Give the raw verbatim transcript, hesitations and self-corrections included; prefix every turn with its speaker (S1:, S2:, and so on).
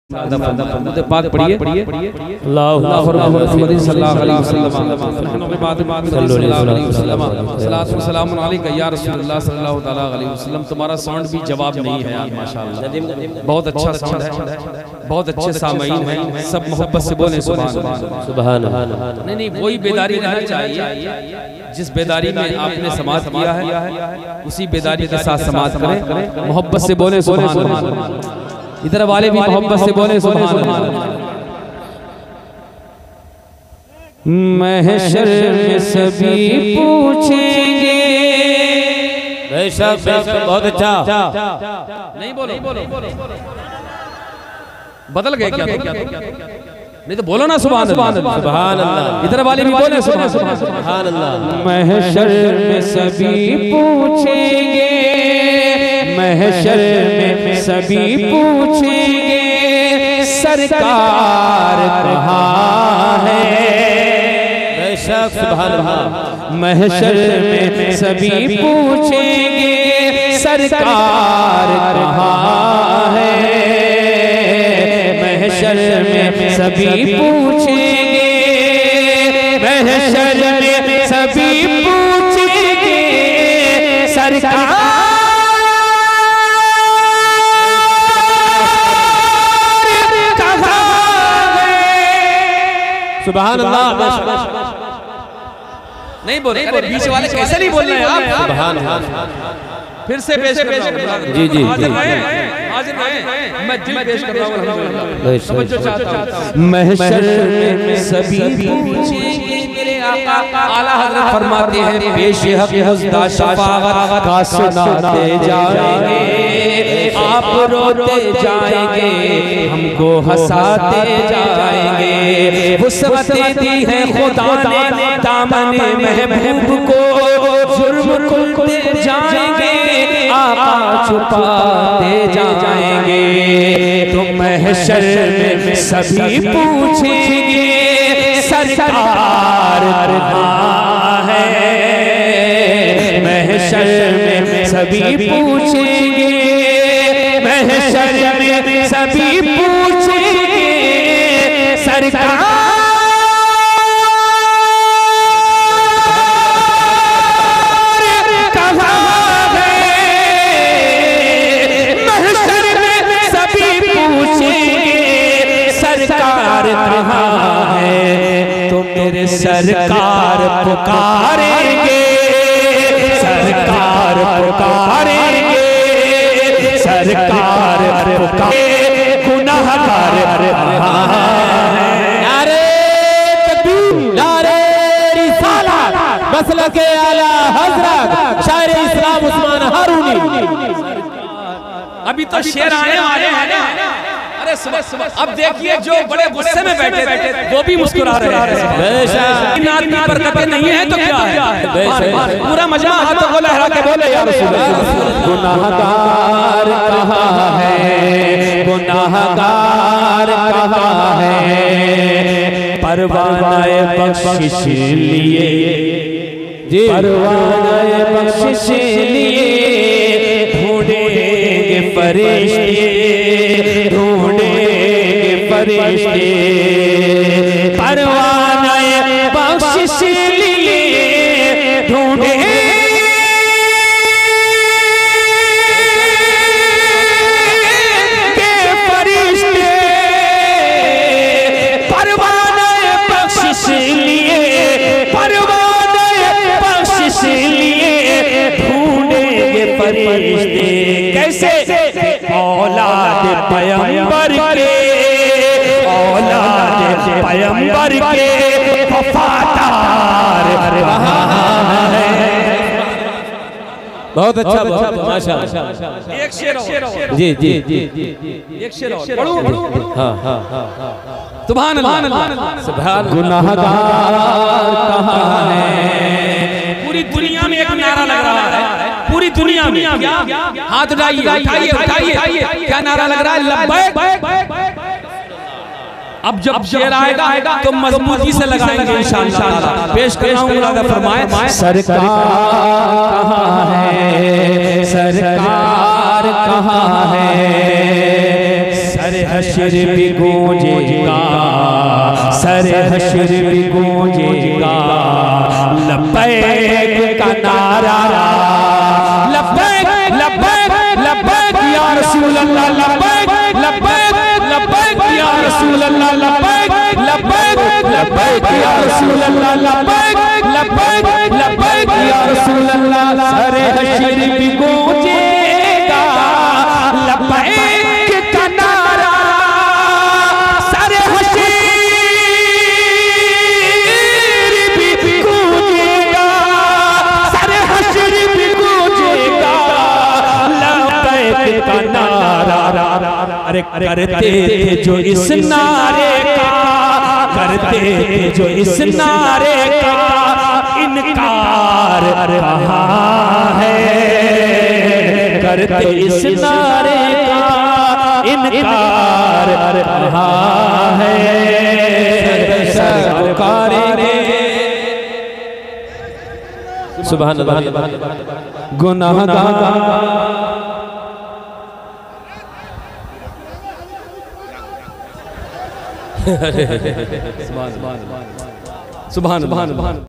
S1: बात पढ़िए अल्लाह सल्लल्लाहु अलैहि वसल्लम या रसूलुल्लाह सल्लल्लाहु अलैहि वसल्लम। तुम्हारा साउंड भी जवाब नहीं है यार, माशाअल्लाह बहुत अच्छा साउंड है, बहुत अच्छे सामईन हैं, सब मोहब्बत से बोले सुभान सुभान। नहीं नहीं वही बेदारी रहनी चाहिए जिस बेदारी में आपने समाज किया है, उसी बेदारी के साथ समाज करें, मोहब्बत से बोले सुभान। इधर वाले भी मोहब्बत से बोले सुभान। महशर में सभी पूछेंगे,
S2: बेशक बेशक बहुत अच्छा।
S1: नहीं बोलो बदल गए क्या? नहीं तो बोलो ना सुभान सुभान अल्लाह। इधर वाले भी बोले सुभान सुभान अल्लाह। महशर में सभी पूछेंगे, महशर में सभी पूछेंगे सरकार कहाँ है।
S2: बेशक सुभान अल्लाह।
S1: महशर में सभी पूछेंगे सरकार कहाँ है। महशर में सभी पूछेंगे, महशर में सभी पूछेंगे सरकार
S2: सुभान अल्लाह।
S1: नहीं बोले बीच वाले कैसे नहीं बोल रहे हैं आप?
S2: सुभान अल्लाह।
S1: फिर से पेश कर रहा हूं।
S2: जी जी
S1: हाजिर रहे हाजिर रहे मैं दिल पेश कर रहा हूं अल्हम्दुलिल्लाह। समझो चाहता हूं महशर में सभी पूछेंगे मेरे आका आला हज़रत फरमाते हैं पेश हक हुस्दा शफाअत का सुनाते जाएंगे, आप रोते जाएंगे हमको हंसाते जाएंगे। वुसअत दी है खुदा ने दामन महबूब को, जुर्म करते जाएंगे आका छुपाते जाएंगे। तो महशर में सभी पूछेंगे सरकार कहाँ है। महशर में सभी पूछेंगे, महशर में सभी पूछेंगे सरकार कहाँ है। तो मेरे सरकार पुकारेंगे, सरकार पुकारेंगे, सरकार पुकारेंगे गुनाहगार
S2: नारे तकबीर, नारे रिसालत, मसलक आला हज़रत शायर इस्लाम उस्मान हारूनी।
S1: अभी तो शेर आने वाले हैं। अब देखिए जो बड़े गुस्से में बैठे बैठे वो भी मुस्कुरा रहे हैं। आदमी बरकतें नहीं है तो क्या है? पूरा मजा हाथों को लहरा के बोले या रसूल अल्लाह। गुनाहगार कहाँ है, गुनाहगार कहाँ है। परवानाए बख्शिश लिए, परवानाए बख्शिश लिए ढूंढेंगे फरिश्ते, ढूंढेंगे फरिश्ते। परवानाए बख्शिश लिए ढूंढेंगे फरिश्ते, परवानाए बख्शिश लिए, परवानाए बख्शिश लिए ढूंढेंगे फरिश्ते। कैसे? औलाद पैगंबर के, औलाद पैगंबर के वफादार कहाँ है।
S2: बहुत अच्छा माशाअल्लाह।
S1: एक शेर
S2: जी जी जी
S1: एक शेर पढ़ो पढ़ो।
S2: हाँ हाँ हाँ
S1: सुभान अल्लाह सुभान। गुनाहगार कहाँ है। पूरी दुनिया में एक नारा लग रहा है, पूरी दुनिया में। हाथ उठाइए उठाइए उठाइए, क्या नारा लग रहा है? लब्बैक। अब जब शेर आएगा तो मजबूती से लगाएंगे इंशाअल्लाह। पेश कर रहा हूं मुरादा फरमाए सरकार कहाँ है, सरकार कहाँ है। सर हश्र भी गूंजेगा, सर हश्र भी गूंजेगा, लब्बैक का नारा, लब्बैक लब्बैक लब्बैक या रसूल अल्लाह, लब्बैक लब्बैक लब्बैक या रसूल अल्लाह, लब्बैक लब्बैक लब्बैक या रसूल अल्लाह, लब्बैक लब्बैक लब्बैक या रसूल अल्लाह। सर हश्र भी गूंजेगा, लब्बैक का नारा, सर हश्र भी गूंजेगा, सर हश्र भी गूंजेगा, लब्बैक का नारा। अरे करते थे जो इस नारे का, करते थे जो इस नारे का इनकार कहाँ है, करते इस नारे का इनकार कहाँ है। सरकारेंगे
S2: सुभान अल्लाह।
S1: गुनाहगार सुभान सुभान सुभान सुभान।